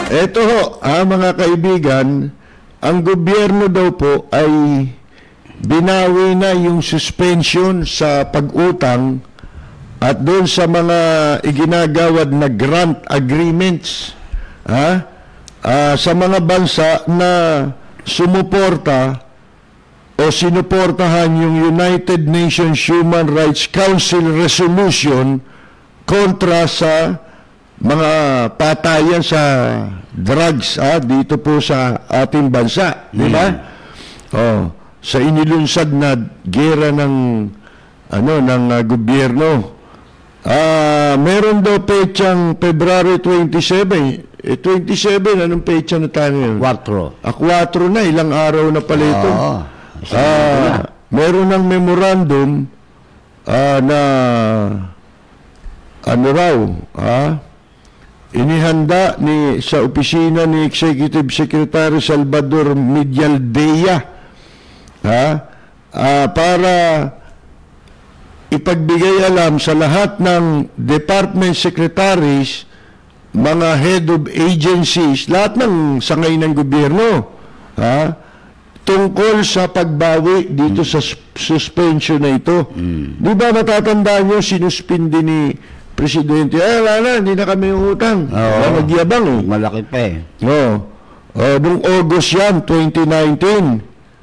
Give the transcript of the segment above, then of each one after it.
Eto ho, mga kaibigan, ang gobyerno daw po ay binawi na yung suspension sa pag-utang at doon sa mga iginagawad na grant agreements sa mga bansa na sumuporta o sinuportahan yung United Nations Human Rights Council resolution kontra sa mga patayan sa drugs dito po sa ating bansa, di ba? Sa inilunsad na gera ng gobyerno. Meron daw petsang February 27. 27, anong petsa na tayo yun? 4. 4 na, ilang araw na pala ito. Meron ng memorandum na inihanda sa opisina ni Executive Secretary Salvador Medialdea para ipagbigay alam sa lahat ng department secretaries, mga head of agencies, lahat ng sangay ng gobyerno tungkol sa pagbawi dito sa suspension na ito. Di ba matatandaan nyo, sinuspindi ni Presidente, wala, hindi na kami utang. Nagyabang malaki pa Noong August yan, 2019,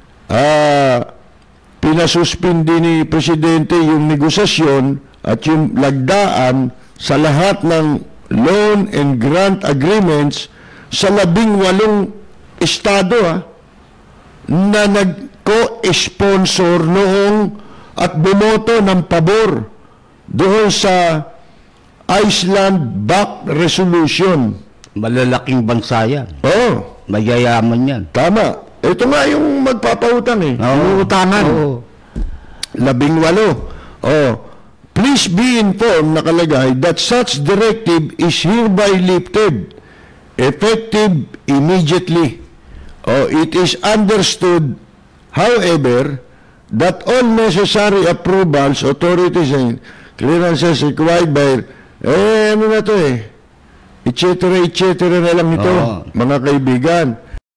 pinasuspindi ni Presidente yung negosasyon at yung lagdaan sa lahat ng loan and grant agreements sa 18 estado na nag-co-sponsor noong at bumoto ng pabor doon sa Iceland-backed resolution. Malalaking bansa yan. Mayayaman yan. Tama. Ito nga yung magpapautang utangan. 18. Please be informed, nakalagay, that such directive is hereby lifted, effective immediately. It is understood, however, that all necessary approvals, authorities, and clearances required by ano na to etc. na lang ito, mga kaibigan.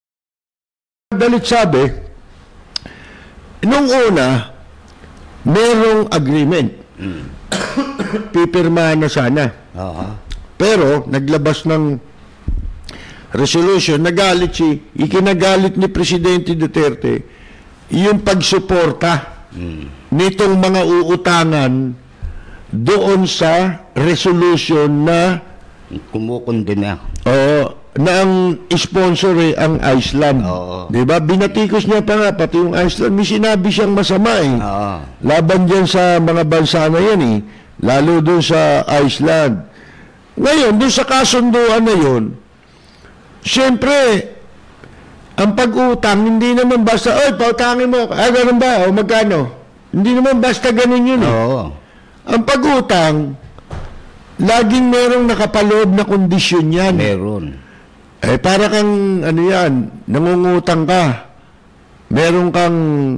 Dalit sabi, nung una, merong agreement. Pipirmahan na sana. Pero, naglabas ng resolution, ikinagalit ni Presidente Duterte yung pagsuporta nitong mga uutangan doon sa resolution na kumukundina. Na ang sponsor ang Iceland. Diba? Binatikos niya pa nga, pati yung Iceland, may sinabi siyang masama laban dyan sa mga bansa na yan lalo doon sa Iceland. Ngayon, doon sa kasunduan na yun, siyempre, ang pag-utang, hindi naman basta, pautangin mo, ganun ba? O magkano? Hindi naman basta ganun yun Ang pag-utang, laging merong nakapaloob na kondisyon yan. Meron. Para kang, nangungutang ka. Meron kang,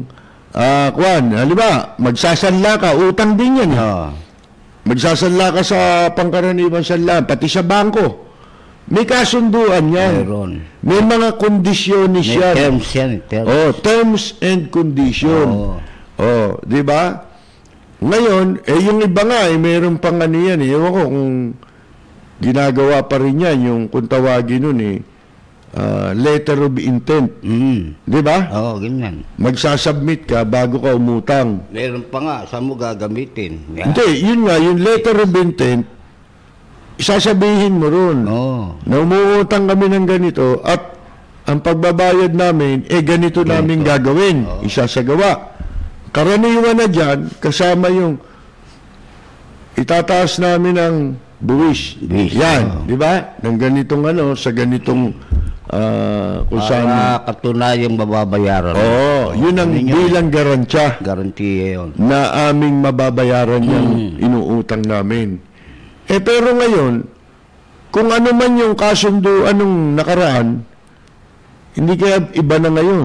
halimbawa, magsasanla ka, utang din yan. Magsasanla ka sa pangkaraniwan sanla, pati sa bangko. May kasunduan yan. Meron. May mga kondisyonis yan. Terms yan. Terms and condition. Di ba? Ngayon, yung iba nga, meron pang yan. Ewan ko kung ginagawa pa rin yan, yung kung tawagin nun letter of intent. Di ba? Ganyan. Magsasubmit ka bago ka umutang. Meron pa nga, saan mo gagamitin? Hindi, yun nga, yung letter of intent, isasabihin mo ron. Na umuutang kami ng ganito at ang pagbabayad namin, ganito namin gagawin. Isasagawa. Karaniwan na dyan, kasama yung itataas namin ng buwis. Yan, di ba? Ng ganitong sa ganitong kung saan katunayang mababayaran. Yun ang bilang garantya. Garantiya yun. Na aming mababayaran yung inuutang namin. Pero ngayon, kung ano man yung kasunduan nung nakaraan, hindi kaya iba na ngayon.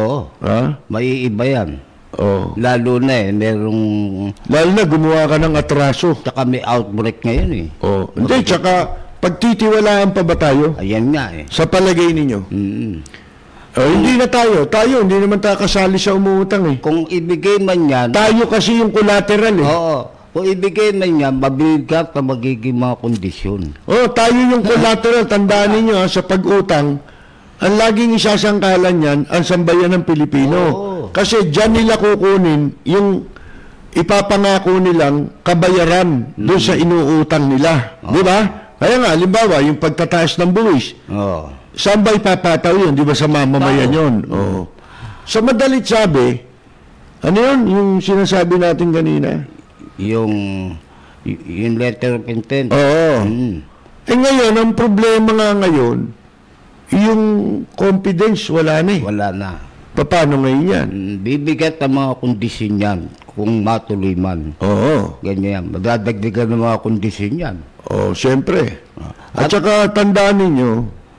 May iba yan. Lalo na Lalo na gumawa ka ng atraso. Tsaka may outbreak ngayon Hindi, tsaka Pagtitiwalaan pa ba tayo? Ayan nga eh. Sa palagay ninyo? Hindi na tayo. Hindi naman tayo kasali sa umuutang eh. Kung ibigay man yan... Tayo kasi yung collateral eh. Oo. Kung ibigay man yan, mabigat na magiging mga kondisyon. Tayo yung collateral. Tandaan ninyo sa pag-utang, ang laging isasangkalan yan, ang sambayan ng Pilipino. Kasi dyan nila kukunin yung ipapangako nilang kabayaran doon sa inuutang nila. Di ba? Kaya nga, halimbawa, yung pagtataas ng buwis. Saan ba ipapataw yun? Di ba sa mamamayan yun? Sa madalit sabi, ano yun? Yung sinasabi natin kanina? Yung letter of intent. Ngayon, ang problema nga ngayon, yung confidence, wala na eh. Wala na. Paano ngayon yan? Bibigat ang mga kondisyon yan kung matuloy man. Ganyan. Madadagdagan ng mga kondisyon yan. Siyempre. At saka tandaan ninyo,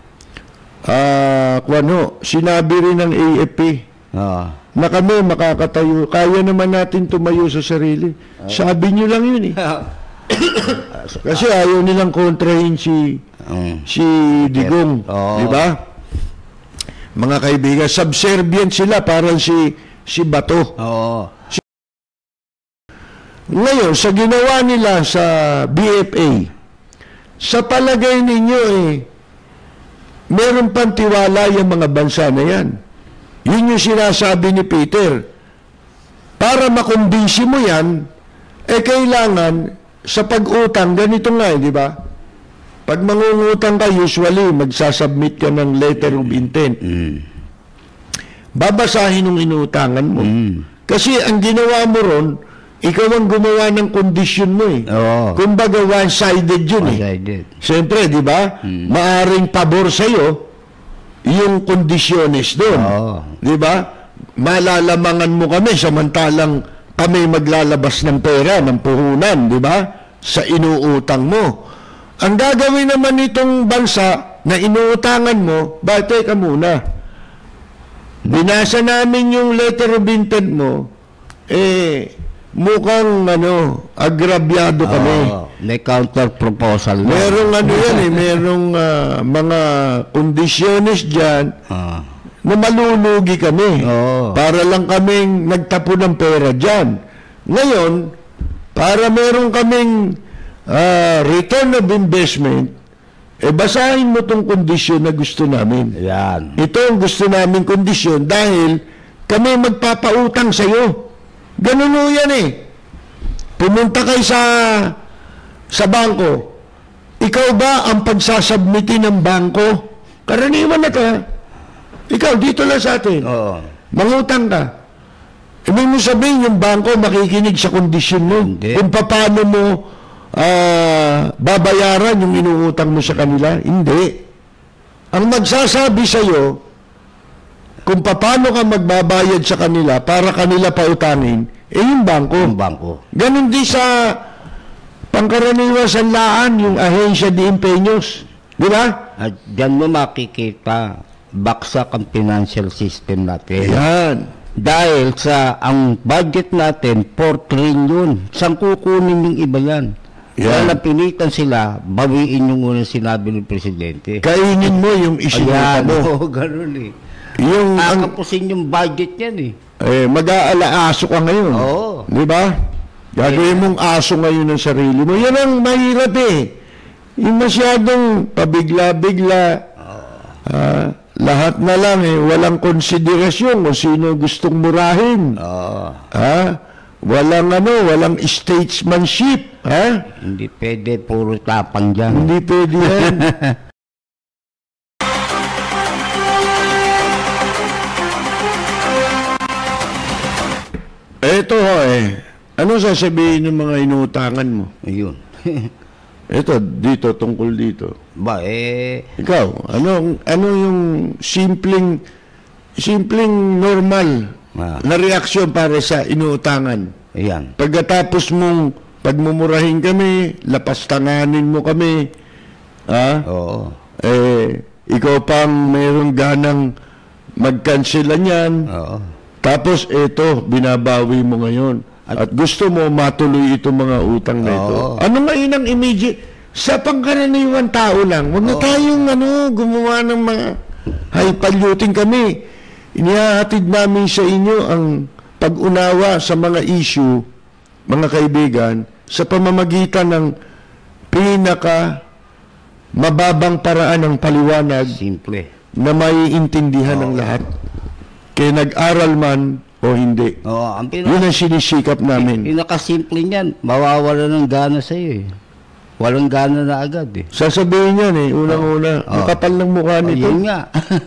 sinabi rin ng AFP na kami makakatayo, kaya naman natin tumayo sa sarili. Sabi nyo lang yun eh. Kasi ayaw nilang kontrahin si Digong. Di ba? Mga kaibigan, subservient sila, parang si Bato. Ngayon, sa ginawa nila sa BFA, sa palagay ninyo meron pang tiwala yung mga bansa na yan. Yun yung sinasabi ni Peter. Para makumbinsi mo yan, kailangan sa pag-utang, ganito nga di ba? Pag mangungutang ka, usually, magsasubmit ka ng letter of intent. Babasahin ng inuutangan mo. Kasi ang ginawa mo ron, ikaw ang gumawa ng kondisyon mo eh. Kumbaga one-sided yun eh. Siyempre, di ba? Maaring pabor sa'yo yung kondisyones doon. Di ba? Malalamangan mo kami samantalang kami maglalabas ng pera, ng puhunan, di ba? Sa inuutang mo. Ang gagawin naman nitong bansa na inuutangan mo, teka muna. Binasa namin yung letter of intent mo, mukhang agrabyado kami. May counter proposal. Merong merong mga kondisyones dyan na malulugi kami. Para lang kaming nagtapo ng pera dyan. Ngayon, para meron kaming return of investment, basahin mo tong kondisyon na gusto namin. Yan. Ito ang gusto namin kondisyon dahil kami magpapautang sa'yo. Ganun o yan eh. Pumunta kayo sa bangko. Ikaw ba ang pagsasubmitin ng bangko? Karaniwan na ka. Ikaw, dito lang sa atin. Mangutang ka. Ibig mo sabihin, yung bangko makikinig sa kondisyon mo. Kung paano mo babayaran yung inuutang mo sa kanila. Hindi. Ang magsasabi sa'yo, kung paano ka magbabayad sa kanila para kanila pautangin, yung bangko. Yung bangko. Ganon din sa pangkaraniwan sanlaan, yung ahensya de empeños. Di ba? At dyan mo makikita, baksak ang financial system natin. Yan. Dahil ang budget natin, 4 trillion. Saan kukunin yung iba yan? Kaya napilitan sila, bawiin yung unang sinabi ng Presidente. Kainin mo yung isinuta mo. Ganun eh. Yung kakapusin yung budget yan mag-aala-aso ka ngayon. Di ba? Gagawin mong aso ngayon ng sarili mo. Yan ang mahirap Yung masyadong pabigla-bigla. Lahat na lang walang konsiderasyon kung sino gustong murahin. Walang statesmanship. Hindi pwede, puro tapang dyan. Hindi pwede yan. Ito ano sasabihin ng mga inuutangan mo? Ayun. Ito, dito, tungkol dito. Ikaw, ano yung simpleng normal na reaksyon para sa inuutangan? Ayan. Pagkatapos mong pagmumurahin kami, lapastanganin mo kami, ikaw pang mayroong ganang mag-cancela niyan. Tapos ito, binabawi mo ngayon. At gusto mo matuloy itong mga utang na ito. Ano ngayon ang immediate? sa pangkaraniwang tao lang. Huwag na tayong gumawa ng mga hypalutin kami. Inihahatid namin sa inyo ang pag-unawa sa mga issue, mga kaibigan, sa pamamagitan ng pinaka mababang paraan ng paliwanag. Simple. Na maiintindihan ng lahat. Kaya nag-aral man o hindi. Yun ang sinisikap namin. Pinakasimple niyan, mawawala ng gana sa iyo eh. Walang gana na agad eh. Sasabihin yan eh, unang-una. Ang kapal ng mukha nito. Yun nga.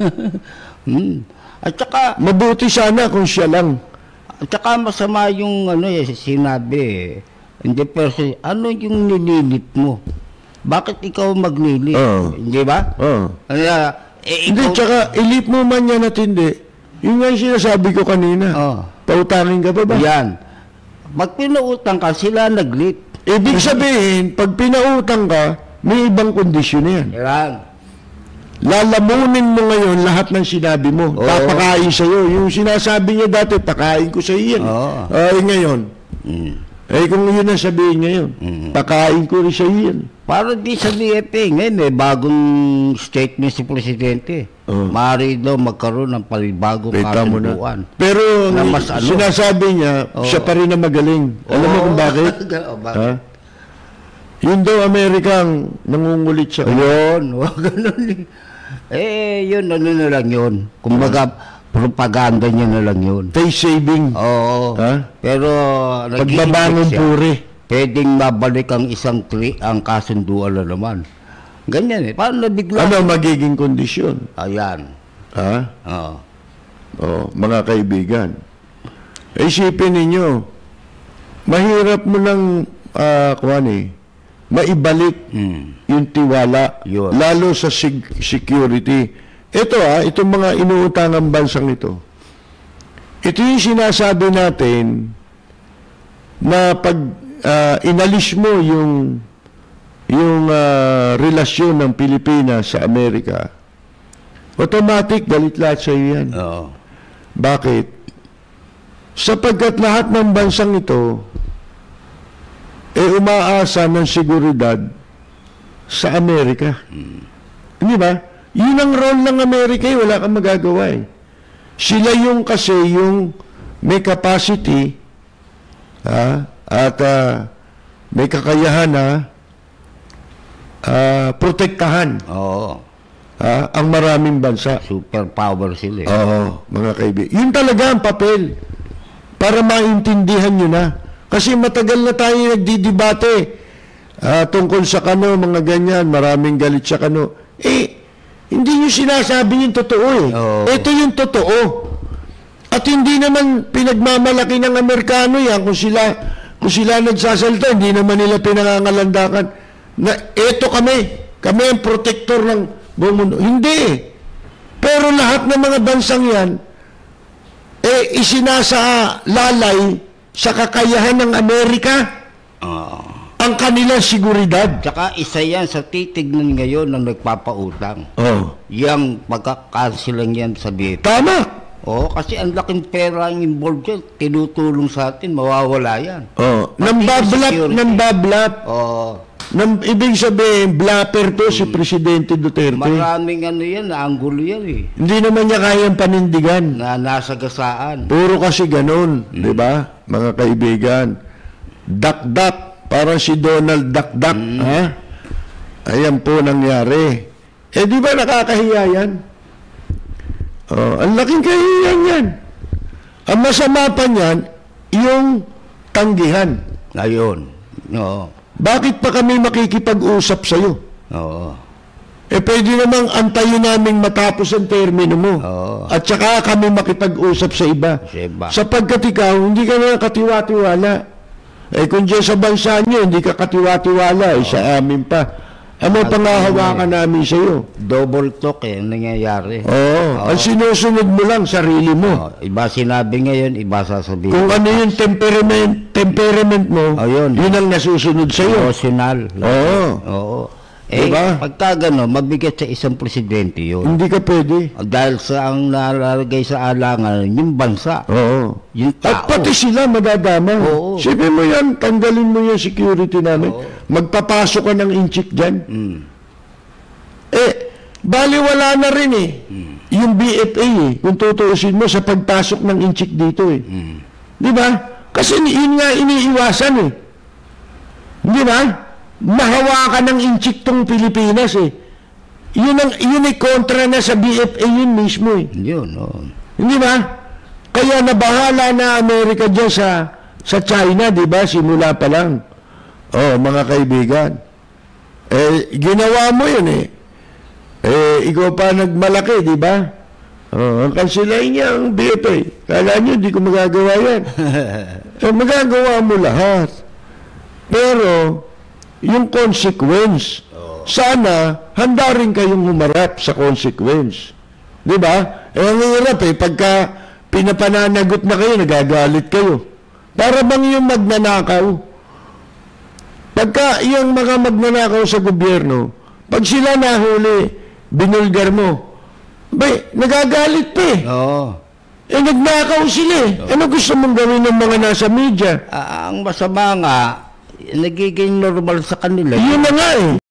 At saka, mabuti sana kung siya lang. At saka masama yung sinabi eh. Hindi pero ano yung nililit mo? Bakit ikaw maglilit? Hindi ba? Hindi, tsaka ilip mo man yan at hindi. Yung nga yung sinasabi ko kanina. Pautangin ka pa ba? Yan. Pag pinautang ka, sila naglit. Ibig sabihin, pag pinautang ka, may ibang kondisyon yan. Lalamunin mo ngayon lahat ng sinabi mo. Papakain sa'yo. Yung sinasabi niya dati, pakain ko sa'yo yan. Ay ngayon. Kung yun ang sabihin ngayon, pakain ko rin sa'yo yan. Para di sa DFA, ngayon bagong statement si Presidente. Maaari daw magkaroon ng palibagong kasunduan. Pero sinasabi niya, siya pa rin na magaling. Alam mo kung bakit? Yun daw Amerikang nangungulit siya. Yun, ganun yun, na lang yun. Kumbaga, propaganda niya na lang yun. Face saving. Pero, pagbabangon puri. Pwedeng mabalik ang ang kasunduan na naman. Ganyan eh. Paano nabigla? Ano magiging kondisyon? Ayan. Mga kaibigan. Isipin ninyo, mahirap mo nang maibalik yung tiwala, lalo sa security. Itong mga inuutangang bansang ito. Ito yung sinasabi natin na pag inalis mo yung relasyon ng Pilipinas sa Amerika, automatic galit lahat sa iyo yan. Bakit? Sapagkat lahat ng bansang ito umaasa ng seguridad sa Amerika. Hindi ba? Yun ang role ng Amerika, wala kang magagawa eh. Sila yung kasi yung may capacity at may kakayahan na protektahan ang maraming bansa. Superpower sila. Mga kaibigan. Yun talaga ang papel para maintindihan nyo na. Kasi matagal na tayo nagdidebate tungkol sa kano, mga ganyan, maraming galit sa kano. Hindi nyo sinasabi yung totoo eh. Ito yung totoo. At hindi naman pinagmamalaki ng Amerikano yan kung sila nagsasalita, hindi naman nila pinangangalandakan na eto kami ang protector ng buong mundo. Hindi. Pero lahat ng mga bansang yan isinasalalay sa kakayahan ng Amerika ang kanilang seguridad. Tsaka isa yan sa titignan ngayon ng nagpapautang. Yang pagkakancel yan sa DFA. Tama. Kasi ang laking pera ang involved yan. Tinutulong sa atin, mawawala yan. Nambablap. Ibig sabihin, blapper to si Presidente Duterte. Maraming yan, naanggulo yan eh. Hindi naman niya kayang panindigan. Nasagasaan. Puro kasi ganun, di ba? Mga kaibigan. Dak-dak, parang si Donald Dak-dak. Ayan po nangyari. Di ba nakakahiya yan? Ang laking kahihiyan yan. Ang masama pa niyan, yung tanggihan. Ayun. Bakit pa kami makikipag-usap sa'yo? Pwede namang antayin naming matapos ang termino mo. At saka kami makipag-usap sa iba. Sapagkat ikaw, hindi ka na katiwa-tiwala. Kung dyan sa bansa nyo, hindi ka katiwa-tiwala, sa amin pa. Ano pangahawakan namin sa'yo? Double talk ang nangyayari. Ang sinusunod mo lang, sarili mo. Iba sinabi ngayon, iba sasabihin. Kung ano yung temperament mo, yun ang nasusunod sa'yo. Emotional. Diba? Pagka gano'n, mabigat sa isang presidente yun. Hindi ka pwede. Dahil sa ang nalalagay sa alangan, yung bansa. Oo. Yung At tao. pati sila madadama. Oo. Sipin mo yan, tanggalin mo yung security namin. Oo. Magpapasok ka ng inchik dyan. Mm. Baliwala na rin yung BFA kung tutuusin mo sa pagpasok ng inchik dito Di ba? Kasi yun nga iniiwasan Di ba? Mahawakan ng inchik tong Pilipinas Yun ay kontra na sa BFA yun mismo Yun, oh. Hindi ba? Kaya nabahala na Amerika dyan sa China, di ba? Simula pa lang. Mga kaibigan. Ginawa mo yun ikaw pa nagmalaki, di ba? Ang kansilahin niya ang BFA. Kala niyo, di ko magagawa yan. Magagawa mo lahat. Pero, yung consequence, sana, handa rin kayong humarap sa consequence. Di ba? Ang hirap pagka pinapananagot na kayo, nagagalit kayo. Para bang yung magnanakaw? Pagka yung mga magnanakaw sa gobyerno, pag sila nahuli, binulgar mo, nagagalit pa Oo. Nagnakaw sila Ano gusto mong gawin ng mga nasa media? Ang masama nga, nagiging normal sa kanila. Yun na nga